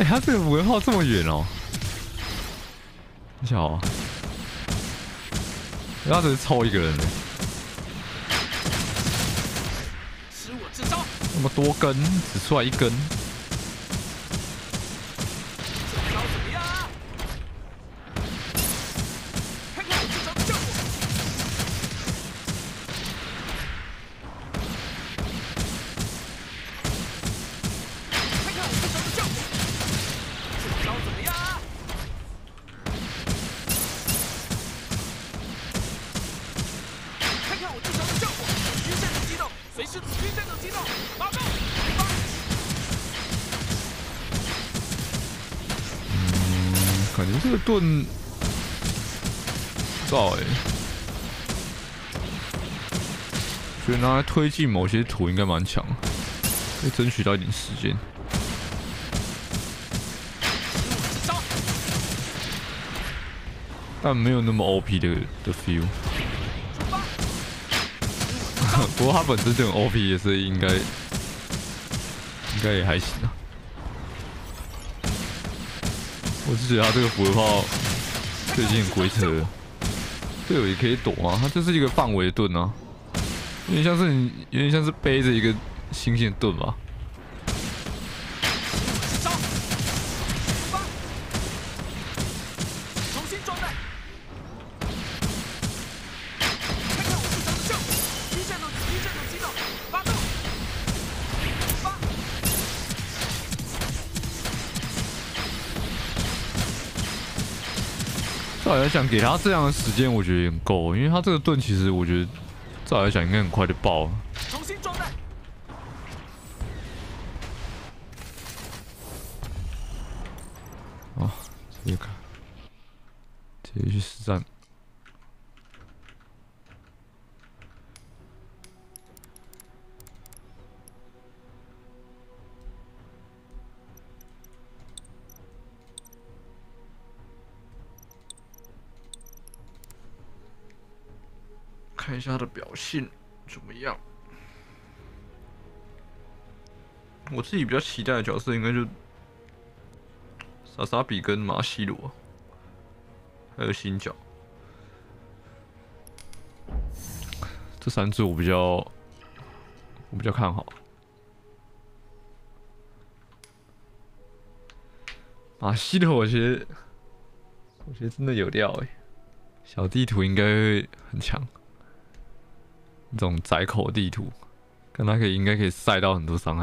他这个符号这么远哦，很巧啊！他只是抽一个人呢， 吃我这招！ 那么多根，只出来一根。 感觉这个盾不知道哎，觉得拿来推进某些图应该蛮强，可以争取到一点时间。但没有那么 OP 的 feel。不过他本身就很 OP， 也是应该也还行啊。 我是觉得他这个符号最近很鬼扯，队友也可以躲啊，他就是一个范围盾啊，有点像是背着一个星星盾吧。重新装弹，看看我这招的效果，一战斗击到，发动，发。 照理来讲，给他这样的时间，我觉得也很够，因为他这个盾其实我觉得，照理来讲应该很快就爆了。重新装弹。啊，直接看，直接去实战。看一下他的表现怎么样。我自己比较期待的角色应该就莎莎比跟马西罗，还有新角。这三只我比较看好。马西罗我觉得真的有料哎，小地图应该会很强。 这种窄口地图，看他应该可以塞到很多伤害。